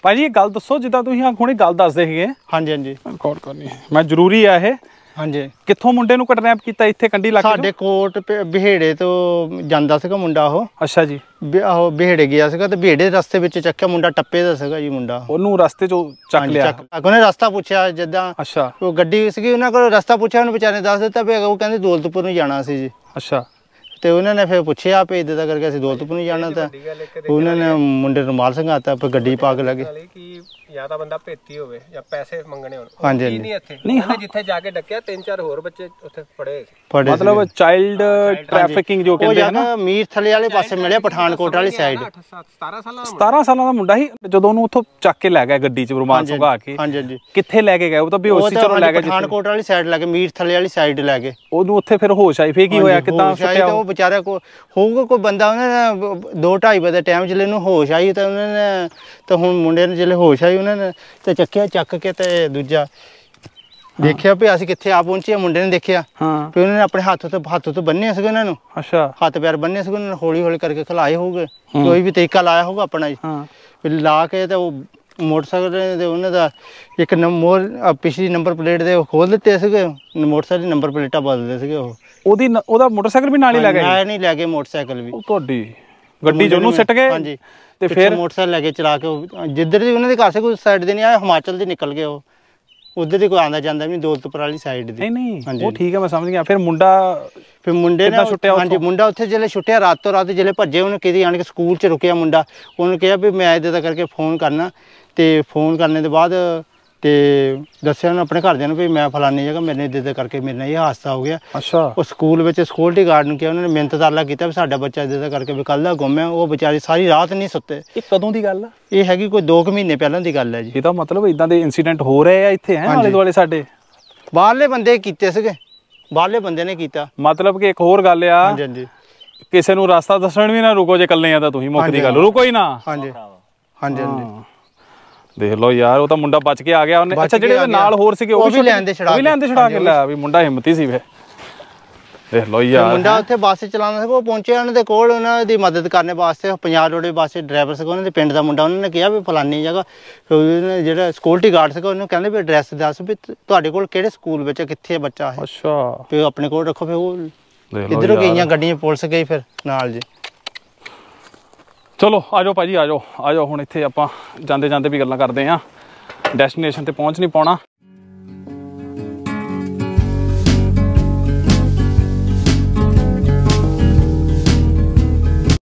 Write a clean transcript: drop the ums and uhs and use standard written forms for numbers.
ਭਾਜੀ ਇਹ ਗੱਲ ਦੱਸੋ ਜਿੱਦਾਂ ਤੁਸੀਂ ਹੁਣੇ ਗੱਲ ਦੱਸਦੇ ਸੀਗੇ। ਹਾਂਜੀ ਹਾਂਜੀ ਰਿਕਾਰਡ ਕਰਨੀ ਮੈਂ ਜ਼ਰੂਰੀ ਆ ਇਹ। ਹਾਂਜੀ ਕਿੱਥੋਂ ਮੁੰਡੇ ਨੂੰ ਕਿਡਨੈਪ ਕੀਤਾ ਇੱਥੇ ਕੰਢੀ ਇਲਾਕੇ ਸਾਡੇ ਕੋਟ ਬਿਹੇੜੇ ਤੋਂ ਜਾਂਦਾ ਸੀਗਾ ਮੁੰਡਾ ਉਹ। ਅੱਛਾ ਜੀ। ਉਹ ਬਿਹੇੜੇ ਗਿਆ ਸੀਗਾ ਤੇ ਬਿਹੇੜੇ ਰਸਤੇ ਵਿੱਚ ਚੱਕਿਆ ਮੁੰਡਾ ਟੱਪੇ ਦਾ ਸੀਗਾ ਜੀ ਮੁੰਡਾ। ਉਹਨੂੰ ਰਸਤੇ ਚੋਂ ਚੱਕ ਲਿਆ। ਉਹਨੇ ਰਸਤਾ ਪੁੱਛਿਆ ਜਿੱਦਾਂ। ਅੱਛਾ ਉਹ ਗੱਡੀ ਸੀਗੀ ਉਹਨਾਂ ਕੋਲ ਰਸਤਾ ਪੁੱਛਿਆ ਉਹਨੂੰ ਵਿਚਾਰੇ ਨੇ ਦੱਸ ਦਿੱਤਾ ਵੀ ਉਹ ਕਹਿੰਦੇ ਦੌਲਤਪੁਰ ਨੂੰ ਜਾਣਾ ਸੀ ਜੀ। ਅੱਛਾ ਤੇ ਉਹਨਾਂ ਨੇ ਫਿਰ ਪੁੱਛਿਆ ਵੀ ਇੱਦਾਂ ਕਰਕੇ ਅਸੀਂ ਦੌਲਤਪੁਰ ਨੂੰ ਜਾਣਾ ਤਾਂ ਉਹਨਾਂ ਨੇ ਮੁੰਡੇ ਨੂੰ ਮਾਲ ਸੰਘਾਤਾ ਫਿਰ ਗੱਡੀ ਪਾ ਕੇ ਲੱਗੇ ਕਿ ਜਾਂ ਤਾਂ ਬੰਦਾ ਭੇਤੀ ਹੋਵੇ ਜਾਂ ਪੈਸੇ ਮੰਗਣੇ ਹੋਣ। ਹਾਂਜੀ ਹਾਂਜੀ ਨਹੀਂ ਇੱਥੇ ਨਹੀਂ ਜਿੱਥੇ ਜਾ ਕੇ ਡੱਕਿਆ 3-4 ਹੋਰ ਬੱਚੇ ਉੱਥੇ ਫੜੇ ਮਤਲਬ ਚਾਈਲਡ ਟ੍ਰੈਫਿਕਿੰਗ ਜੋ ਕਹਿੰਦੇ ਹਨ ਨਾ ਮੀਰ ਥਲੇ ਵਾਲੇ ਪਾਸੇ ਮਿਲਿਆ ਪਠਾਨਕੋਟ ਵਾਲੀ ਸਾਈਡ। 17 ਸਾਲਾਂ ਦਾ ਮੁੰਡਾ ਸੀ ਜਦੋਂ ਉਹਨੂੰ ਉੱਥੋਂ ਚੱਕ ਕੇ ਲੈ ਗਿਆ ਗੱਡੀ 'ਚ ਰੁਮਾਲ ਸੰਘਾ ਕੇ। ਹਾਂਜੀ ਹਾਂਜੀ ਕਿੱਥੇ ਲੈ ਕੇ ਗਏ ਉਹ ਤਾਂ ਬੇਹੋਸ਼ੀ ਚੋਂ ਲੈ ਗਏ ਪਠਾਨਕੋਟ ਵਾਲੀ ਸਾਈਡ ਲੈ ਕੇ ਮੀਰ ਥਲੇ ਵਾਲੀ ਸਾਈਡ ਲੈ ਕੇ ਉਹਨੂੰ ਉੱਥੇ ਫਿਰ ਹੋਸ਼ ਆਈ ਫੇਰ ਕੀ ਹੋਇਆ ਕਿੱਦਾਂ ਸੁੱਟਿਆ ਉਹ ਵਿਚਾਰਾ ਕੋ ਹੋਊਗਾ ਕੋਈ ਬੰਦਾ ਉਹਨਾਂ ਨੇ 2-2:30 ਵਜੇ ਟਾਈਮ ਜਿਹੜੇ ਨੂੰ ਹੋਸ਼ ਆਈ ਤਾਂ ਉਹਨਾਂ ਨੇ ਤਾਂ ਹੁਣ ਮੁੰਡੇ ਨੂੰ ਜਿਹੜੇ ਹੋਸ਼ ਆਈ ਉਹਨਾਂ ਨੇ ਤੇ ਚੱਕਿਆ ਚੱਕ ਕੇ ਤੇ ਦੂਜਾ ਦੇਖਿਆ ਵੀ ਅਸੀਂ ਕਿੱਥੇ ਆ ਪਹੁੰਚੇ ਮੁੰਡੇ ਨੇ ਦੇਖਿਆ ਵੀ ਉਹਨਾਂ ਨੇ ਆਪਣੇ ਹੱਥ ਤੋਂ ਬੰਨੇ ਸੀਗੇ ਉਹਨਾਂ ਨੂੰ। ਅੱਛਾ ਹੱਥ ਪੈਰ ਬੰਨੇ ਸੀਗੇ ਉਹਨਾਂ ਨੇ ਹੌਲੀ ਹੌਲੀ ਕਰਕੇ ਖਿਲਾਏ ਹੋਊਗੇ ਕੋਈ ਵੀ ਤਰੀਕਾ ਲਾਇਆ ਹੋਊਗਾ ਆਪਣਾ ਜੀ ਲਾ ਕੇ ਤੇ ਉਹ ਮੋਟਰਸਾਈਕਲ ਦੇ ਉਹਨਾਂ ਦਾ ਇੱਕ ਪਿਛਲੀ ਨੰਬਰ ਪਲੇਟ ਦੇ ਖੋਲ ਦਿੱਤੇ ਸੀਗੇ ਮੋਟਰਸਾਈਕਲ ਦੀ ਨੰਬਰ ਪਲੇਟਾਂ ਬਦਲਦੇ ਸੀਗੇ ਉਹ ਉਹਦਾ ਮੋਟਰਸਾਈਕਲ ਵੀ ਨਾਲ ਹੀ ਲੈ ਗਏ। ਨਹੀਂ ਲੈ ਗਏ ਮੋਟਰਸਾਈਕਲ ਵੀ ਤੁਹਾਡੀ ਗੱਡੀ 'ਚ ਉਹਨੂੰ ਸਿੱਟ ਗਏ। ਹਾਂਜੀ ਤੇ ਫਿਰ ਮੋਟਰਸਾਈਕਲ ਲੈ ਕੇ ਚਲਾ ਕੇ ਜਿੱਧਰ ਦੀ ਉਹਨਾਂ ਦੇ ਘਰ ਸੇ ਕੋਈ ਸਾਈਡ ਦੇ ਨਹੀਂ ਆਇਆ ਹਿਮਾਚਲ ਦੇ ਨਿਕਲ ਗਏ ਉਹ ਉਧਰ ਦੀ ਕੋਈ ਆਉਂਦਾ ਜਾਂਦਾ ਵੀ ਦੌਲਤਪੁਰ ਵਾਲੀ ਸਾਈਡ ਦੀ। ਨਹੀਂ ਉਹ ਠੀਕ ਹੈ ਮੈਂ ਸਮਝ ਗਿਆ। ਫਿਰ ਮੁੰਡੇ ਨੇ ਛੁੱਟਿਆ। ਹਾਂਜੀ ਮੁੰਡਾ ਉੱਥੇ ਜਿਹੜੇ ਛੁੱਟਿਆ ਰਾਤ ਤੋਂ ਰਾਤ ਜਿਹੜੇ ਭੱਜੇ ਉਹਨੇ ਕਿਤੇ ਆਣ ਕੇ ਸਕੂਲ 'ਚ ਰੁਕਿਆ ਮੁੰਡਾ ਉਹਨੇ ਕਿਹਾ ਵੀ ਮੈਂ ਇੱਦਾਂ ਕਰਕੇ ਫੋਨ ਕਰਨਾ ਤੇ ਫੋਨ ਕਰਨੇ ਤੋਂ ਬਾਅਦ ਤੇ ਦੱਸਿਆ ਉਹਨੇ ਆਪਣੇ ਘਰਦਿਆਂ ਨੂੰ ਵੀ ਮੈਂ ਫਲਾਨੀ ਜਗ੍ਹਾ ਮੇਰੇ ਇੱਦਾਂ ਕਰਕੇ ਮੇਰੇ ਨਾਲ ਇਹ ਹਾਦਸਾ ਹੋ ਗਿਆ। ਅੱਛਾ ਉਹ ਸਕੂਲ ਵਿੱਚ ਸਿਕਿਉਰਿਟੀ ਗਾਰਡ ਨੂੰ ਕਿਹਾ ਉਹਨਾਂ ਨੇ ਮਿਹਨਤ ਤਰਲਾ ਕੀਤਾ ਵੀ ਸਾਡਾ ਬੱਚਾ ਇੱਦਾਂ ਕਰਕੇ ਵੀ ਕੱਲ੍ਹ ਦਾ ਗੁੰਮ ਹੈ। ਉਹ ਵਿਚਾਰੇ ਸਾਰੀ ਰਾਤ ਨਹੀਂ ਸੁੱਤੇ। ਇਹ ਕਦੋਂ ਦੀ ਗੱਲ ਆ? ਇਹ ਹੈਗੀ ਕੋਈ 2 ਮਹੀਨੇ ਪਹਿਲਾਂ ਦੀ ਗੱਲ ਹੈ ਜੀ। ਇਹਦਾ ਮਤਲਬ ਇਦਾਂ ਦੇ ਇਨਸੀਡੈਂਟ ਹੋ ਰਹੇ ਆ ਇੱਥੇ ਹੈ ਆਲੇ ਦੁਆਲੇ ਸਾਡੇ। ਬਾਹਰਲੇ ਬੰਦੇ ਕੀਤੇ ਸੀਗੇ ਬਾਹਰਲੇ ਬੰਦੇ ਨੇ ਕੀਤਾ। ਮਤਲਬ ਕਿ ਇੱਕ ਹੋਰ ਗੱਲ ਆ। ਹਾਂਜੀ ਹਾਂਜੀ ਕਿਸੇ ਨੂੰ ਰਸਤਾ ਦੱਸਣ ਵੀ ਨਾ ਰੁਕੋ ਜੇ ਇਕੱਲੇ ਆ ਤਾਂ ਤੁਸੀਂ ਮੁੱਕ ਦੀ ਗੱਲ ਰੁਕੋ ਹੀ ਨਾ। ਹਾਂਜੀ ਹਾਂਜੀ ਹਾਂਜੀ ਦੇਖ ਲਓ ਯਾਰ ਉਹ ਤਾਂ ਮੁੰਡਾ ਬਚ ਕੇ ਆ ਗਿਆ ਉਹਨੇ। ਅੱਛਾ ਜਿਹੜੇ ਨਾਲ ਹੋਰ ਸੀਗੇ ਉਹ ਵੀ ਲੈਣ ਦੇ ਛੜਾ ਕੇ ਲਿਆ ਵੀ ਮੁੰਡਾ ਹਿੰਮਤੀ ਸੀ ਵੇ। ਦੇਖ ਲਓ ਯਾਰ ਮੁੰਡਾ ਉੱਥੇ ਬੱਸ ਚਲਾਉਂਦਾ ਸੀ ਉਹ ਪਹੁੰਚਿਆ ਉਹਨਾਂ ਦੇ ਕੋਲ ਉਹਨਾਂ ਦੀ ਮਦਦ ਕਰਨ ਵਾਸਤੇ ਪੰਜਾਬ ਰੋਡ ਬੱਸ ਡਰਾਈਵਰ ਸੀਗਾ ਉਹਨਾਂ ਦੇ ਪਿੰਡ ਦਾ ਮੁੰਡਾ ਉਹਨਾਂ ਨੇ ਕਿਹਾ ਵੀ ਫਲਾਨੀ ਜਗ੍ਹਾ ਜਿਹੜਾ ਸਿਕਿਉਰਿਟੀ ਗਾਰਡ ਸੀਗਾ ਉਹਨੂੰ ਕਹਿੰਦੇ ਵੀ ਐਡਰੈਸ ਦੱਸ ਵੀ ਤੁਹਾਡੇ ਕੋਲ ਕਿਹੜੇ ਸਕੂਲ ਵਿੱਚ ਕਿੱਥੇ ਬੱਚਾ ਹੈ। ਅੱਛਾ ਵੀ ਆਪਣੇ ਕੋਲ ਰੱਖੋ ਫਿਰ ਉਹ ਇੱਧਰੋਂ ਗਈਆਂ ਗੱਡੀਆਂ ਪੁਲਿਸ ਗਈ ਫਿਰ ਨਾਲ ਜੀ। ਚਲੋ ਆ ਜਾਓ ਭਾਜੀ ਆ ਜਾਓ ਹੁਣ ਇੱਥੇ ਆਪਾਂ ਜਾਂਦੇ ਜਾਂਦੇ ਵੀ ਗੱਲਾਂ ਕਰਦੇ ਹਾਂ। ਡੈਸਟੀਨੇਸ਼ਨ ਤੇ ਪਹੁੰਚ ਨਹੀਂ ਪਾਉਣਾ।